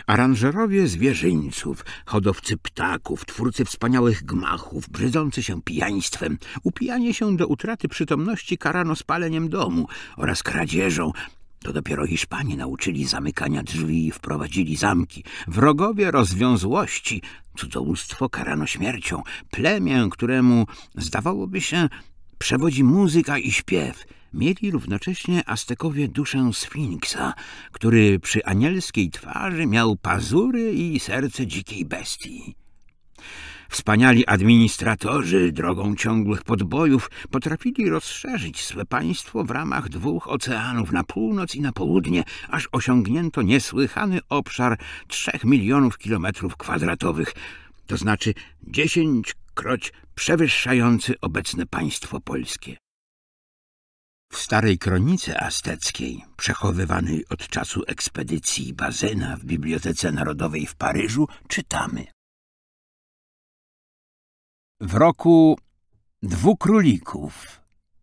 Aranżerowie zwierzyńców, hodowcy ptaków, twórcy wspaniałych gmachów, brzydzący się pijaństwem, upijanie się do utraty przytomności karano spaleniem domu oraz kradzieżą. To dopiero Hiszpanie nauczyli zamykania drzwi i wprowadzili zamki. Wrogowie rozwiązłości, cudzołóstwo karano śmiercią. Plemię, któremu, zdawałoby się, przewodzi muzyka i śpiew, mieli równocześnie Aztekowie duszę Sfinksa, który przy anielskiej twarzy miał pazury i serce dzikiej bestii. Wspaniali administratorzy drogą ciągłych podbojów potrafili rozszerzyć swe państwo w ramach 2 oceanów na północ i na południe, aż osiągnięto niesłychany obszar 3 milionów kilometrów kwadratowych, to znaczy 10-kroć przewyższający obecne państwo polskie. W starej kronice azteckiej, przechowywanej od czasu ekspedycji Bazena w Bibliotece Narodowej w Paryżu, czytamy: w roku 2 królików,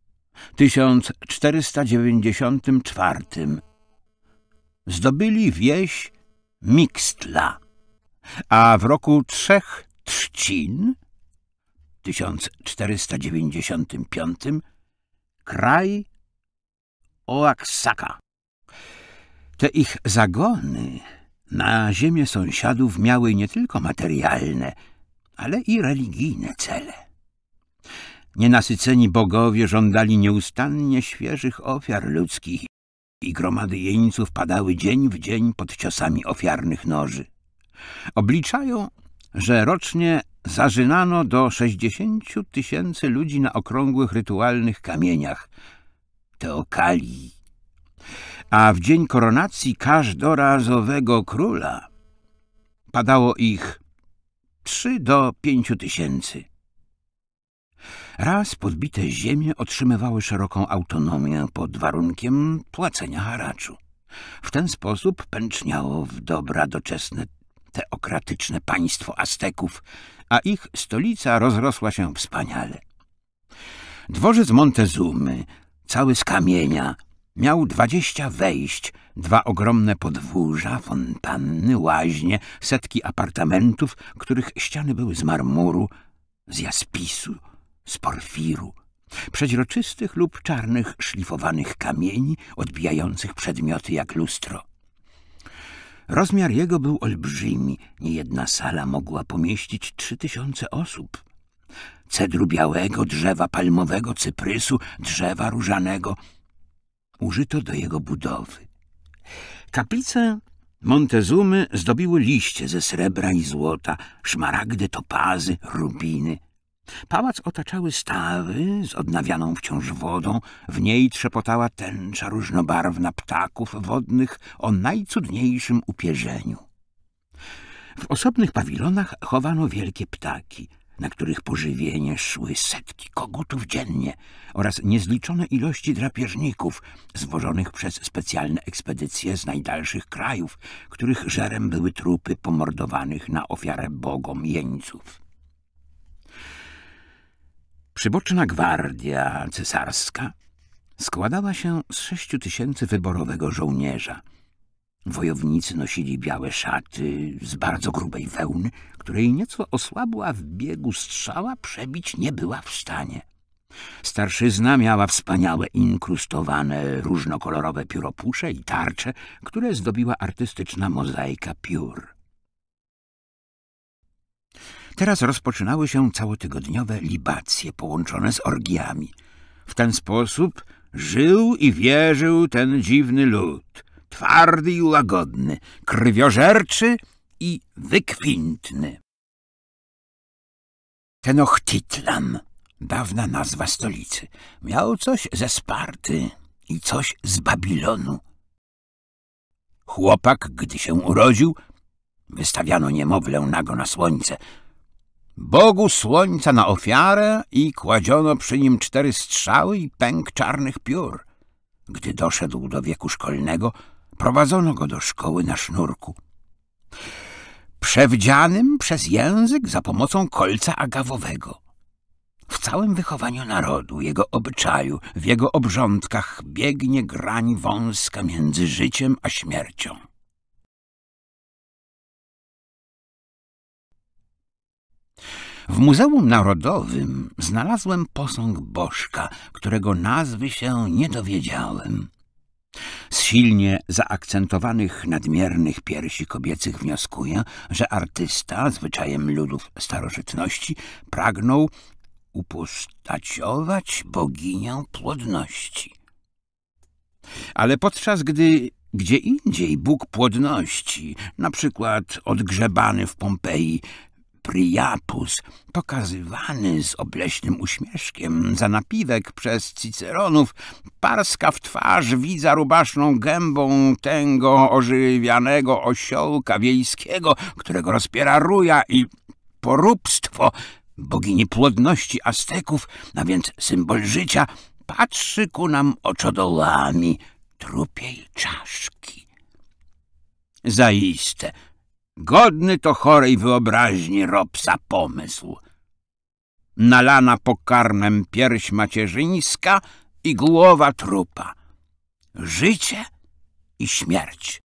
1494, zdobyli wieś Mixtla, a w roku 3 trzcin, 1495, kraj Oaxaca. Te ich zagony na ziemię sąsiadów miały nie tylko materialne, ale i religijne cele. Nienasyceni bogowie żądali nieustannie świeżych ofiar ludzkich i gromady jeńców padały dzień w dzień pod ciosami ofiarnych noży. Obliczają, że rocznie zarzynano do 60 000 ludzi na okrągłych rytualnych kamieniach, teokalii, a w dzień koronacji każdorazowego króla padało ich 3 do 5 tysięcy. Raz podbite ziemie otrzymywały szeroką autonomię pod warunkiem płacenia haraczu. W ten sposób pęczniało w dobra doczesne teokratyczne państwo Azteków, a ich stolica rozrosła się wspaniale. Dworzec Montezumy, cały z kamienia, miał 20 wejść, 2 ogromne podwórza, fontanny, łaźnie, setki apartamentów, których ściany były z marmuru, z jaspisu, z porfiru, przeźroczystych lub czarnych szlifowanych kamieni, odbijających przedmioty jak lustro. Rozmiar jego był olbrzymi, niejedna sala mogła pomieścić 3000 osób. Cedru białego, drzewa palmowego, cyprysu, drzewa różanego użyto do jego budowy. Kaplice Montezumy zdobiły liście ze srebra i złota, szmaragdy, topazy, rubiny. Pałac otaczały stawy z odnawianą wciąż wodą, w niej trzepotała tęcza różnobarwna ptaków wodnych o najcudniejszym upierzeniu. W osobnych pawilonach chowano wielkie ptaki, na których pożywienie szły setki kogutów dziennie oraz niezliczone ilości drapieżników zwożonych przez specjalne ekspedycje z najdalszych krajów, których żerem były trupy pomordowanych na ofiarę bogom jeńców. Przyboczna gwardia cesarska składała się z 6 000 wyborowego żołnierza. Wojownicy nosili białe szaty z bardzo grubej wełny, której nieco osłabła w biegu strzała, przebić nie była w stanie. Starszyzna miała wspaniałe inkrustowane różnokolorowe pióropusze i tarcze, które zdobiła artystyczna mozaika piór. Teraz rozpoczynały się całotygodniowe libacje połączone z orgiami. W ten sposób żył i wierzył ten dziwny lud, twardy i łagodny, krwiożerczy i wykwintny. Tenochtitlan, dawna nazwa stolicy, miał coś ze Sparty i coś z Babilonu. Chłopak, gdy się urodził, wystawiano niemowlę nago na słońce. Bogu słońca na ofiarę i kładziono przy nim 4 strzały i pęk czarnych piór. Gdy doszedł do wieku szkolnego, prowadzono go do szkoły na sznurku, przewdzianym przez język za pomocą kolca agawowego. W całym wychowaniu narodu, jego obyczaju, w jego obrządkach biegnie grań wąska między życiem a śmiercią. W Muzeum Narodowym znalazłem posąg bożka, którego nazwy się nie dowiedziałem. Z silnie zaakcentowanych nadmiernych piersi kobiecych wnioskuję, że artysta, zwyczajem ludów starożytności, pragnął upostaciować boginię płodności. Ale podczas gdy gdzie indziej Bóg płodności, na przykład odgrzebany w Pompeji Priapus, pokazywany z obleśnym uśmieszkiem za napiwek przez Cyceronów, parska w twarz widza rubaszną gębą tęgo ożywianego osiołka wiejskiego, którego rozpiera ruja i poróbstwo bogini płodności Azteków, a więc symbol życia, patrzy ku nam oczodołami trupiej czaszki. Zaiste, godny to chorej wyobraźni Robsa pomysł. Nalana pokarmem pierś macierzyńska i głowa trupa. Życie i śmierć.